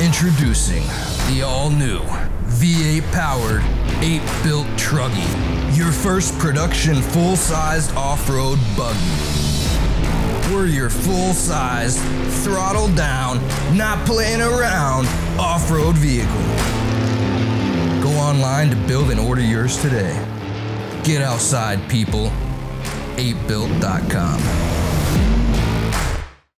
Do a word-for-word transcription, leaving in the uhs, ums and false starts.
Introducing the all-new V eight powered A P E built Truggy, your first production full-sized off-road buggy. We're your full-sized, throttle down, not playing around off-road vehicle. Go online to build and order yours today. Get outside, people. A P E built dot com.